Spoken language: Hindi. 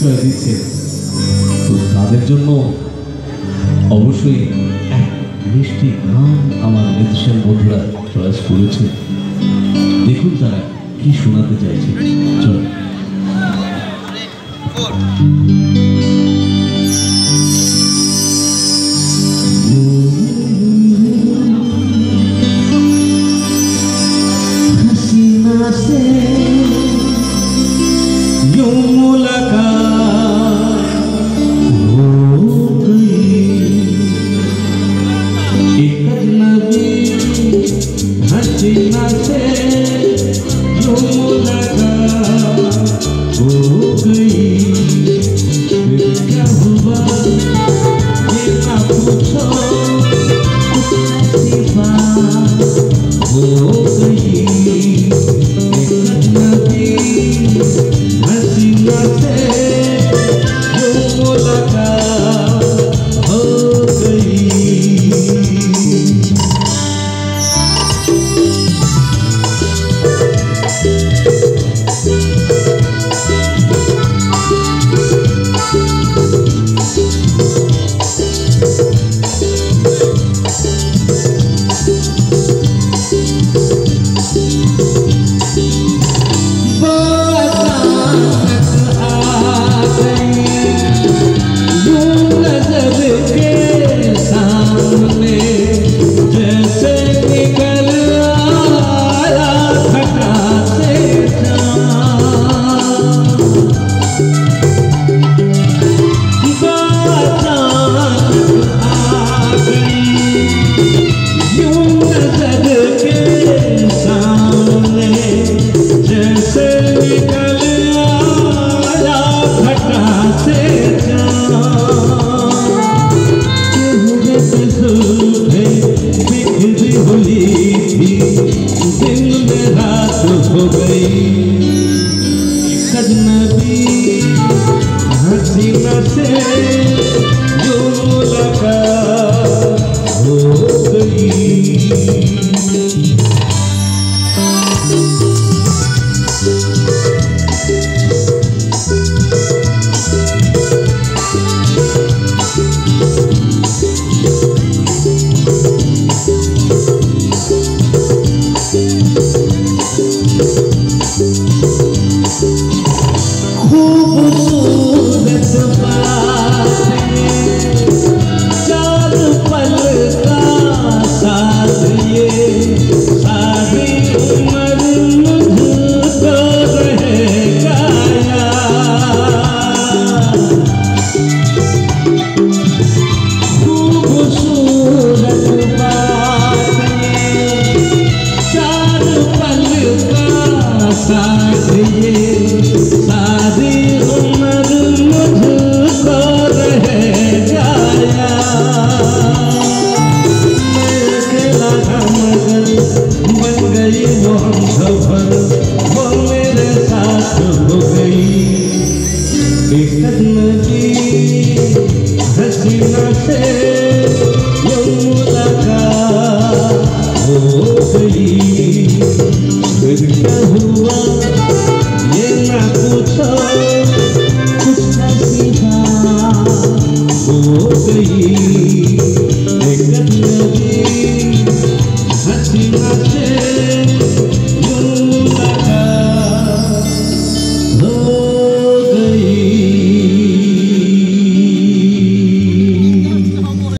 পরিচয় দিচ্ছে, তো তাদের জন্য অবশ্যই এক মিষ্টি গান আমার মিউজিশিয়ান বন্ধুরা চয়েস করেছে। দেখুন তারা কি শোনাতে চাইছে। চলো। हसीना से यूं मुलाकात हो गई, एक अजनबी हसीना से यूं मुलाकात हो गई। फिर क्या हुआ ये ना पूछो, कुछ ऐसी बात हो गई। एक अजनबी हसीना से यूं मुलाकात हो गई। हसीना से जो मुलाकात हो गई। खूबसूरत बातें चार पल का साथ, ये सारी उम्र मुझको रहेगा याद। खूबसूरत बातें चार पल का साथ, ये सारी उम्र मुझको रहेगा याद। मैं अकेला था मगर बन गई वो हमसफर, वो मेरे साथ हो गई। एक अजनबी हसीना से यूं मुलाकात हो गई। फिर क्या हुआ ये ना पूछो, कुछ ऐसी बात हो गई।